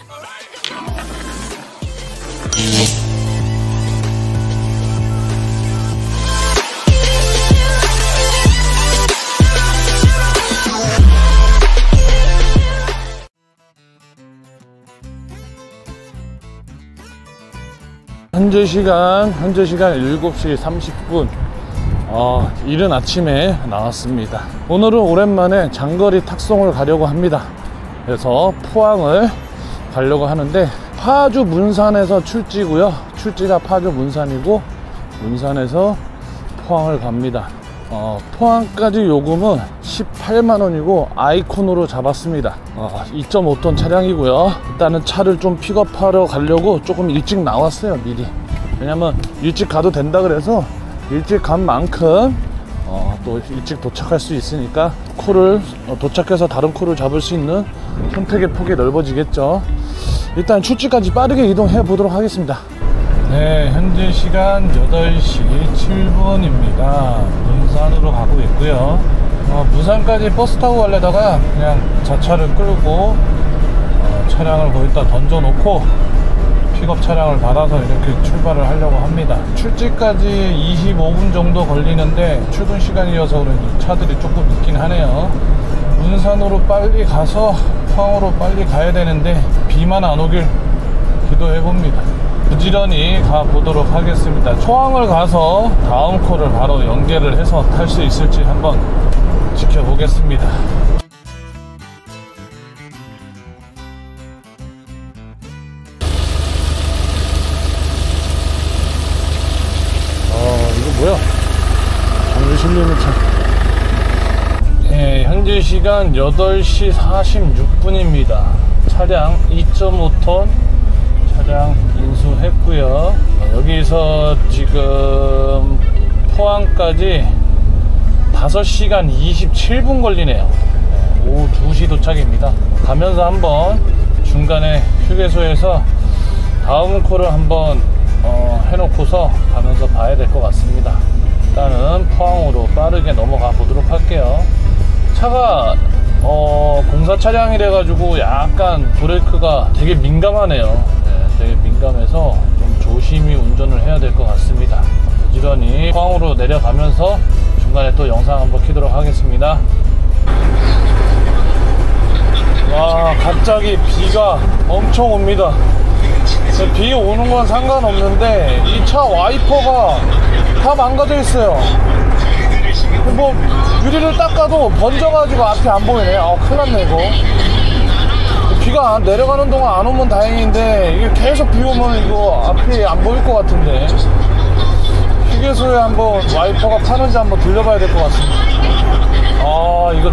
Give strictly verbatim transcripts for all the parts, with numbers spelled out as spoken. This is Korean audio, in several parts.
현재 시간 현재 시간 일곱 시 삼십 분. 어, 이른 아침에 나왔습니다. 오늘은 오랜만에 장거리 탁송을 가려고 합니다. 그래서 포항을 가려고 하는데, 파주 문산에서 출지고요. 출지가 파주 문산이고, 문산에서 포항을 갑니다. 어, 포항까지 요금은 십팔만 원이고 아이콘으로 잡았습니다. 어, 이 점 오 톤 차량이고요. 일단은 차를 좀 픽업하러 가려고 조금 일찍 나왔어요, 미리. 왜냐면 일찍 가도 된다 그래서 일찍 간 만큼 어, 또 일찍 도착할 수 있으니까 콜을 어, 도착해서 다른 콜을 잡을 수 있는 선택의 폭이 넓어지겠죠. 일단 출지까지 빠르게 이동해 보도록 하겠습니다. 네, 현재 시간 여덟 시 칠 분입니다. 문산으로 가고 있고요. 어, 무산까지 버스 타고 가려다가 그냥 자차를 끌고 어, 차량을 거기다 던져 놓고 픽업 차량을 받아서 이렇게 출발을 하려고 합니다. 출지까지 이십오 분 정도 걸리는데 출근 시간이어서 그런지 차들이 조금 있긴 하네요. 문산으로 빨리 가서 포항으로 빨리 가야 되는데 비만 안 오길 기도해 봅니다. 부지런히 가보도록 하겠습니다. 포항을 가서 다음 콜을 바로 연계를 해서 탈 수 있을지 한번 지켜보겠습니다. 어, 이거 뭐야? 장비 실리는 차. 네, 현재 시간 여덟 시 사십육 분입니다. 차량 이 점 오 톤 차량 인수했고요. 여기서 지금 포항까지 다섯 시간 이십칠 분 걸리네요. 오후 두 시 도착입니다. 가면서 한번 중간에 휴게소에서 다음 콜을 한번 어, 해놓고서 가면서 봐야 될 것 같습니다. 일단은 포항으로 빠르게 넘어가 보도록 할게요. 차가 어, 공사 차량이래 가지고 약간 브레이크가 되게 민감하네요. 네, 되게 민감해서 좀 조심히 운전을 해야 될 것 같습니다. 부지런히 포항으로 내려가면서 중간에 또 영상 한번 켜도록 하겠습니다. 와, 갑자기 비가 엄청 옵니다. 비 오는 건 상관없는데 이 차 와이퍼가 다 망가져 있어요. 뭐 유리를 닦아도 번져가지고 앞이 안 보이네. 아, 큰일 났네 이거. 비가 내려가는 동안 안 오면 다행인데 이게 계속 비 오면 이거 앞이 안 보일 것 같은데, 휴게소에 한번 와이퍼가 파는지 한번 들려봐야 될 것 같습니다. 아, 이거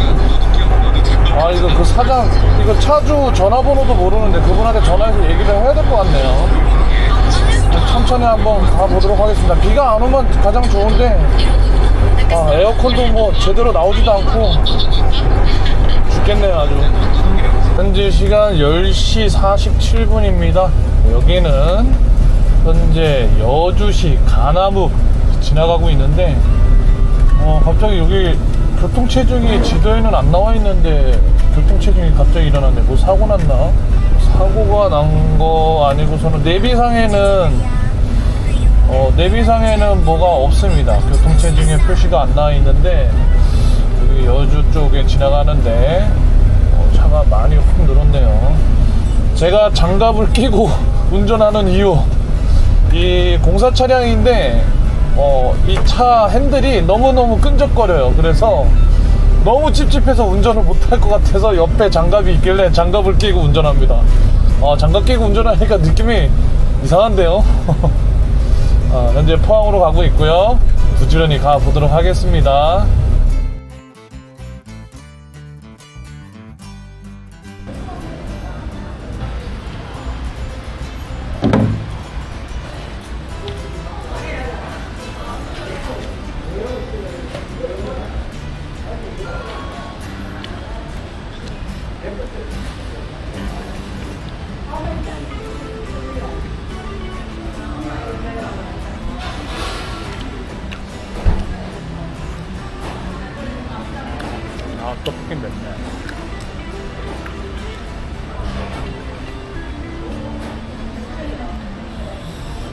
아 이거 그 사장, 이거 차주 전화번호도 모르는데 그분한테 전화해서 얘기를 해야 될 것 같네요. 천천히 한번 가보도록 하겠습니다. 비가 안 오면 가장 좋은데, 아, 에어컨도 뭐 제대로 나오지도 않고 죽겠네요 아주. 현재 시간 열 시 사십칠 분입니다 여기는 현재 여주시 가나무 지나가고 있는데, 어, 갑자기 여기 교통체증이 지도에는 안 나와 있는데 교통체증이 갑자기 일어났네. 뭐 사고 났나? 사고가 난 거 아니고서는 내비상에는 어, 내비상에는 뭐가 없습니다. 교통체증의 표시가 안 나와 있는데 여기 여주 쪽에 지나가는데 어, 차가 많이 훅 늘었네요. 제가 장갑을 끼고 운전하는 이유, 이 공사 차량인데 어, 이 차 핸들이 너무너무 끈적거려요. 그래서 너무 찝찝해서 운전을 못할 것 같아서 옆에 장갑이 있길래 장갑을 끼고 운전합니다. 어, 장갑 끼고 운전하니까 느낌이 이상한데요. 어, 현재 포항으로 가고 있고요. 부지런히 가보도록 하겠습니다.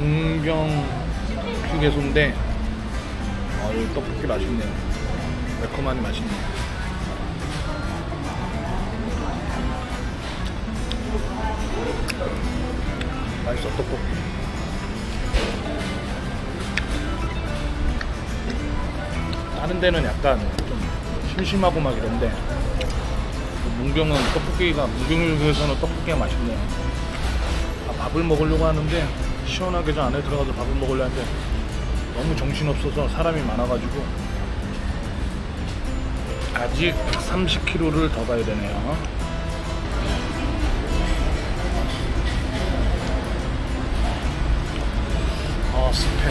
문경 휴게소인데 아, 여기 떡볶이 맛있네요. 매콤하니 맛있네요. 맛있어 떡볶이. 다른 데는 약간 좀 심심하고 막 이런데 문경은 떡볶이가 문경에서는 떡볶이가 맛있네요. 아, 밥을 먹으려고 하는데 시원하게 저 안에 들어가서 밥을 먹으려 하는데 너무 정신없어서 사람이 많아가지고 아직 백삼십 킬로미터를 더 가야 되네요. 아 습해.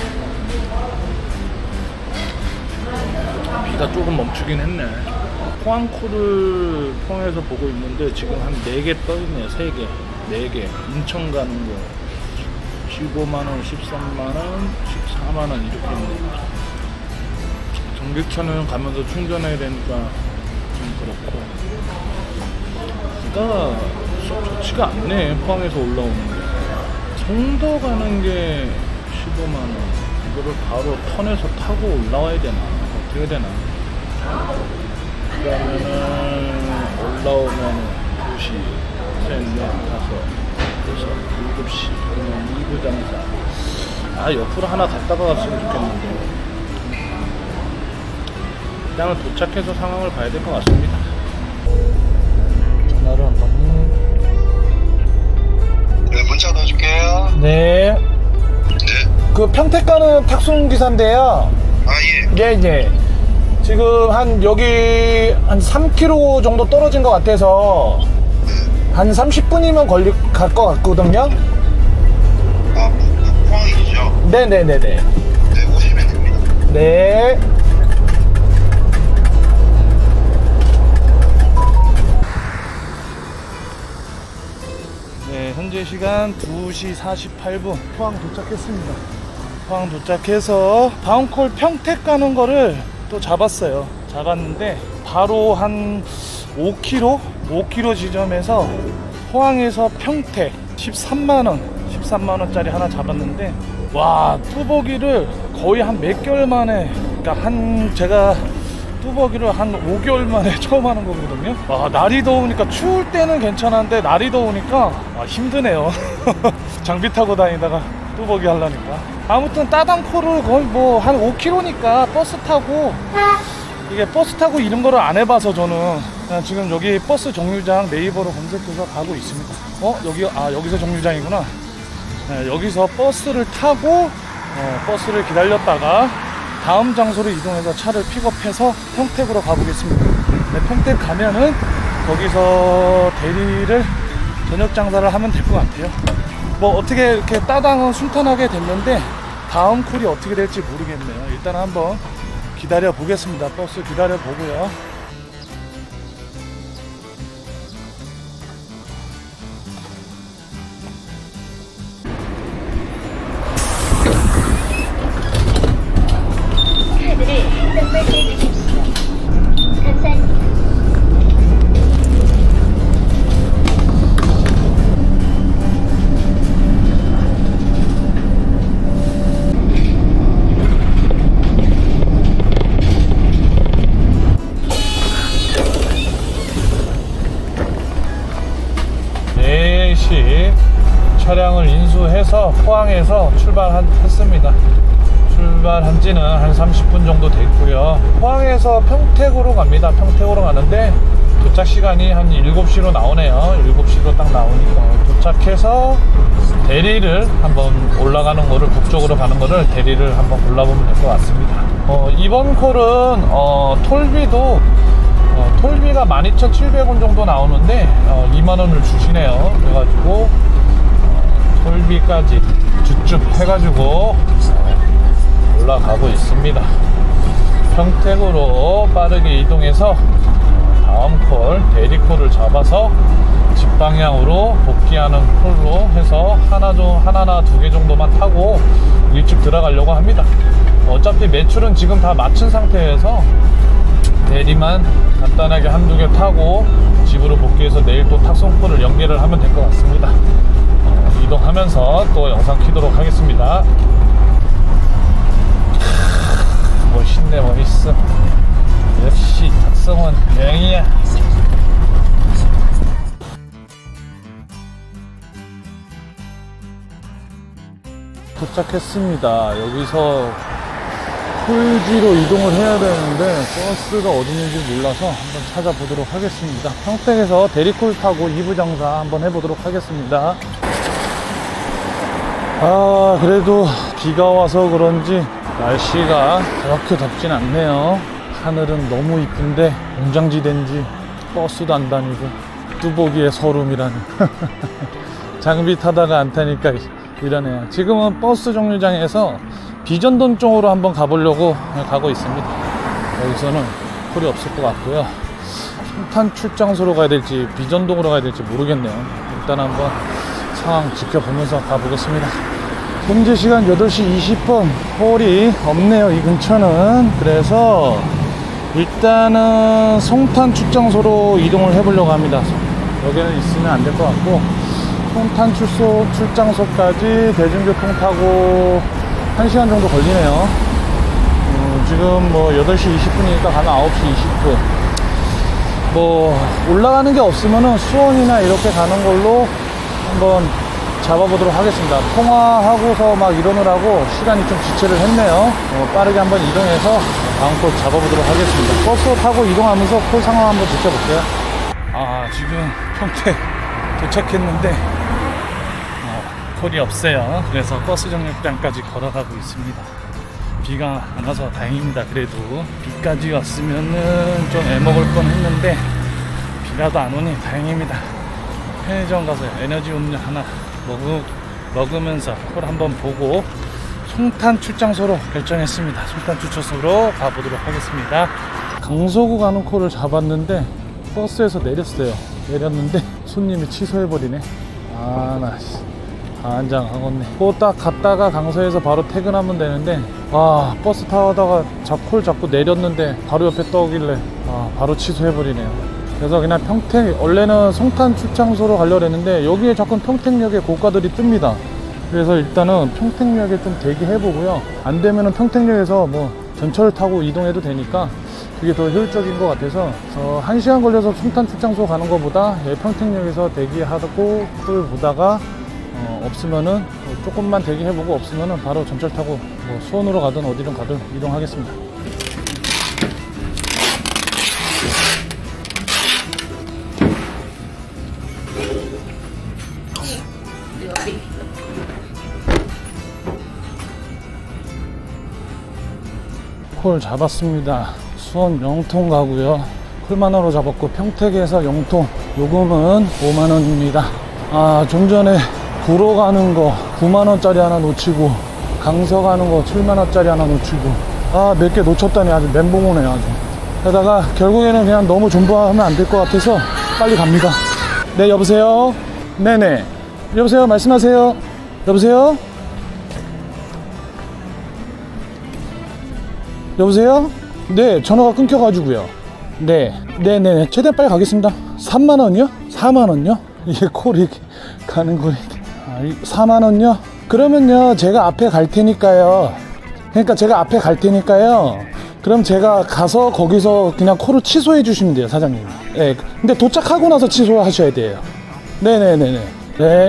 비가 조금 멈추긴 했네. 포항코를 포항에서 보고 있는데 지금 한 네 개 떠있네요. 세 개, 네 개. 인천 가는 거 십오만 원, 십삼만 원, 십사만 원 이렇게 있네. 전기차는 가면서 충전해야 되니까 좀 그렇고 비가 썩 좋지가 않네. 포항에서 올라오는 게. 송도 가는 게 십오만 원. 이거를 바로 턴에서 타고 올라와야 되나? 어떻게 되나? 그러면은 올라오면 두 시, 셋, 넷, 다섯, 여섯, 일곱 시. 그러면 이 부 장사. 아, 옆으로 하나 갔다가 갔으면 좋겠는데. 일단은 도착해서 상황을 봐야 될 것 같습니다. 전화를 한 번. 네, 문자 넣어줄게요. 네. 네. 그 평택 가는 탁송 기사인데요. 아, 예. 예, 예. 지금 한 여기 한 삼 킬로미터 정도 떨어진 것 같아서 한 삼십 분이면 걸릴 갈 것 같거든요. 아, 포항이죠? 네네네네. 네, 오시면 됩니다. 네. 네, 현재 시간 두 시 사십팔 분 포항 도착했습니다. 포항 도착해서 다운콜 평택 가는 거를 또 잡았어요. 잡았는데 바로 한 오 킬로미터? 오 킬로미터 지점에서 포항에서 평택 십삼만 원 십삼만 원짜리 하나 잡았는데 와, 뚜벅이를 거의 한 몇 개월 만에, 그러니까 한 제가 뚜벅이를 한 오 개월 만에 처음 하는 거거든요. 와, 날이 더우니까, 추울 때는 괜찮았는데 날이 더우니까 와, 힘드네요. 장비 타고 다니다가 뚜벅이 하려니까. 아무튼 따당코를 거의 뭐 한 오 킬로미터니까 버스 타고, 이게 버스 타고 이런 거를 안 해봐서 저는 그냥 지금 여기 버스 정류장 네이버로 검색해서 가고 있습니다. 어? 여기, 아, 여기서 정류장이구나. 네, 여기서 버스를 타고 어, 버스를 기다렸다가 다음 장소로 이동해서 차를 픽업해서 평택으로 가보겠습니다. 네, 평택 가면은 거기서 대리를 저녁 장사를 하면 될 것 같아요. 뭐 어떻게 이렇게 따당은 순탄하게 됐는데 다음 콜이 어떻게 될지 모르겠네요. 일단 한번 기다려 보겠습니다. 버스 기다려 보고요. 카드를 선물해 주십시오. 감사합니다. 네 시 차량을 인수해서 포항에서 출발했습니다. 출발한 지는 한 삼십 분 정도 됐고요. 포항에서 평택으로 갑니다. 평택으로 가는데 도착 시간이 한 일곱 시로 나오네요. 일곱 시로 딱 나오니까 도착해서 대리를 한번 올라가는 거를, 북쪽으로 가는 거를 대리를 한번 골라보면 될 것 같습니다. 어, 이번 콜은 어, 톨비도 어, 톨비가 만 이천칠백 원 정도 나오는데 어, 이만 원을 주시네요. 그래가지고 어, 톨비까지 쭉쭉 해가지고 어, 올라가고 있습니다. 평택으로 빠르게 이동해서 다음 콜, 대리콜을 잡아서 직방향으로 복귀하는 콜로 해서 하나 좀, 하나나 두 개 정도만 타고 일찍 들어가려고 합니다. 어차피 매출은 지금 다 마친 상태여서 대리만 간단하게 한두 개 타고 집으로 복귀해서 내일 또 탁송콜을 연계를 하면 될 것 같습니다. 어, 이동하면 하면서 또 영상 키도록 하겠습니다. 멋있네, 멋있어. 역시 탁성원 명이야. 도착했습니다. 여기서 콜지로 이동을 해야 되는데 버스가 어디 있는지 몰라서 한번 찾아보도록 하겠습니다. 평택에서 대리콜 타고 이 부 정사 한번 해보도록 하겠습니다. 아, 그래도 비가 와서 그런지 날씨가 그렇게 덥진 않네요. 하늘은 너무 이쁜데 공장지대인지 버스도 안 다니고 뚜벅이의 서름이라니. 장비 타다가 안 타니까 이러네요. 지금은 버스 정류장에서 비전동 쪽으로 한번 가보려고 가고 있습니다. 여기서는 콜이 없을 것 같고요. 송탄 출장소로 가야 될지 비전동으로 가야 될지 모르겠네요. 일단 한번 상황 지켜보면서 가보겠습니다. 현재 시간 여덟 시 이십 분. 콜이 없네요, 이 근처는. 그래서 일단은 송탄 출장소로 이동을 해보려고 합니다. 여기는 있으면 안 될 것 같고, 송탄 출소, 출장소까지 대중교통 타고 한 시간 정도 걸리네요. 어, 지금 뭐 여덟 시 이십 분이니까 가면 아홉 시 이십 분. 뭐 올라가는 게 없으면은 수원이나 이렇게 가는 걸로 한번 잡아보도록 하겠습니다. 통화하고서 막 이러느라고 시간이 좀 지체를 했네요. 어, 빠르게 한번 이동해서 다음 콜 잡아보도록 하겠습니다. 버스 타고 이동하면서 콜 상황 한번 지켜볼게요. 아, 지금 평택 도착했는데 어, 콜이 없어요. 그래서 버스 정류장까지 걸어가고 있습니다. 비가 안 와서 다행입니다. 그래도 비까지 왔으면은 좀 애먹을 뻔 했는데 비라도 안 오니 다행입니다. 편의점 가서 에너지 음료 하나 먹으, 먹으면서 콜 한번 보고 송탄 출장소로 결정했습니다. 송탄 출장소로 가보도록 하겠습니다. 강서구 가는 콜을 잡았는데 버스에서 내렸어요. 내렸는데 손님이 취소해버리네. 아, 나 안장하겠네. 또 딱 갔다가 강서에서 바로 퇴근하면 되는데, 아, 버스 타다가 콜 잡고 내렸는데 바로 옆에 떠오길래 아, 바로 취소해버리네요. 그래서 그냥 평택, 원래는 송탄 출장소로 가려고 했는데 여기에 자꾸 평택역에 고가들이 뜹니다. 그래서 일단은 평택역에 좀 대기해보고요. 안 되면은 평택역에서 뭐 전철 타고 이동해도 되니까 그게 더 효율적인 것 같아서 어, 한 시간 걸려서 송탄 출장소 가는 것보다 평택역에서 대기하고 콜 보다가 어, 없으면은 조금만 대기해보고 없으면은 바로 전철 타고 뭐 수원으로 가든 어디든 가든 이동하겠습니다. 콜 잡았습니다. 수원 영통 가고요. 콜만 원으로 잡았고 평택에서 영통 요금은 오만 원입니다. 아, 좀 전에 구로 가는 거 구만 원짜리 하나 놓치고 강서 가는 거 칠만 원짜리 하나 놓치고 아, 몇 개 놓쳤다니 아주 멘붕 오네요. 아주. 그러다가 결국에는 그냥 너무 존버하면 안 될 것 같아서 빨리 갑니다. 네, 여보세요? 네네. 여보세요? 말씀하세요? 여보세요? 여보세요? 네, 전화가 끊겨가지고요. 네, 네네. 최대한 빨리 가겠습니다. 삼만 원이요? 사만 원요? 이게 콜이 가는 콜이 아, 사만 원요? 그러면요, 제가 앞에 갈 테니까요. 그러니까 제가 앞에 갈 테니까요. 그럼 제가 가서 거기서 그냥 콜을 취소해 주시면 돼요, 사장님. 네, 근데 도착하고 나서 취소하셔야 돼요. 네네네네. 네.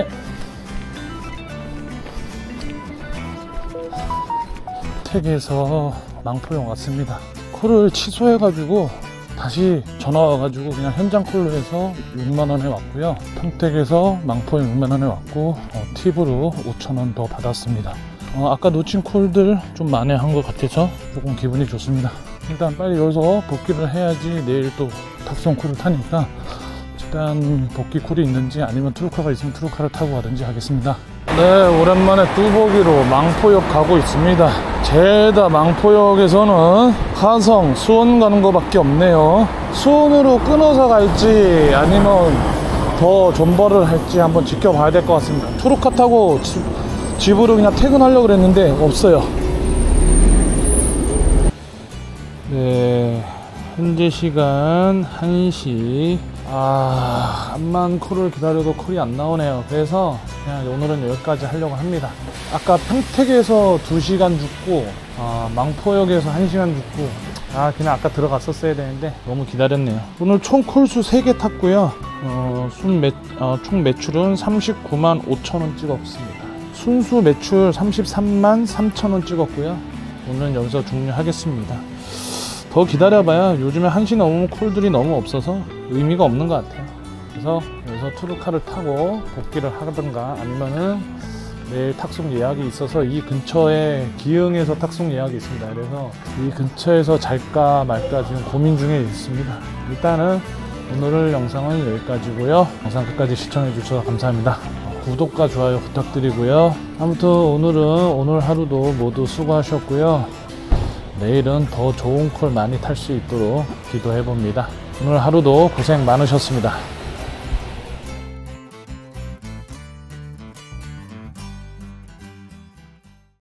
택에서 망포역 왔습니다. 콜을 취소해가지고 다시 전화 와가지고 그냥 현장 콜로 해서 육만 원에 왔고요. 평택에서 망포역 육만 원에 왔고 어, 팁으로 오천 원 더 받았습니다. 어, 아까 놓친 콜들 좀 만회한 것 같아서 조금 기분이 좋습니다. 일단 빨리 여기서 복귀를 해야지 내일 또 탁송 콜을 타니까 일단 복귀 콜이 있는지 아니면 트루카가 있으면 트루카를 타고 가든지 하겠습니다. 네, 오랜만에 뚜벅이로 망포역 가고 있습니다. 죄다 망포역에서는 화성, 수원 가는 거밖에 없네요. 수원으로 끊어서 갈지 아니면 더 존버를 할지 한번 지켜봐야 될 것 같습니다. 트루카 타고 지, 집으로 그냥 퇴근하려고 그랬는데 없어요. 네, 현재 시간 한 시 아, 암만 콜을 기다려도 콜이 안 나오네요. 그래서 그냥 오늘은 여기까지 하려고 합니다. 아까 평택에서 두 시간 죽고 아, 망포역에서 한 시간 죽고 아, 그냥 아까 들어갔었어야 되는데 너무 기다렸네요. 오늘 총 콜수 세 개 탔고요. 어, 순 매, 어, 총 매출은 삼십구만 오천 원 찍었습니다. 순수 매출 삼십삼만 삼천 원 찍었고요. 오늘은 여기서 종료하겠습니다. 더 기다려봐야 요즘에 한 시 넘으면 콜들이 너무 없어서 의미가 없는 것 같아요. 그래서 여기서 투르카를 타고 복귀를 하든가 아니면은 내일 탁송 예약이 있어서 이 근처에 기흥에서 탁송 예약이 있습니다. 그래서 이 근처에서 잘까 말까 지금 고민 중에 있습니다. 일단은 오늘 영상은 여기까지고요. 영상 끝까지 시청해 주셔서 감사합니다. 구독과 좋아요 부탁드리고요. 아무튼 오늘은 오늘 하루도 모두 수고하셨고요. 내일은 더 좋은 콜 많이 탈 수 있도록 기도해 봅니다. 오늘 하루도 고생 많으셨습니다.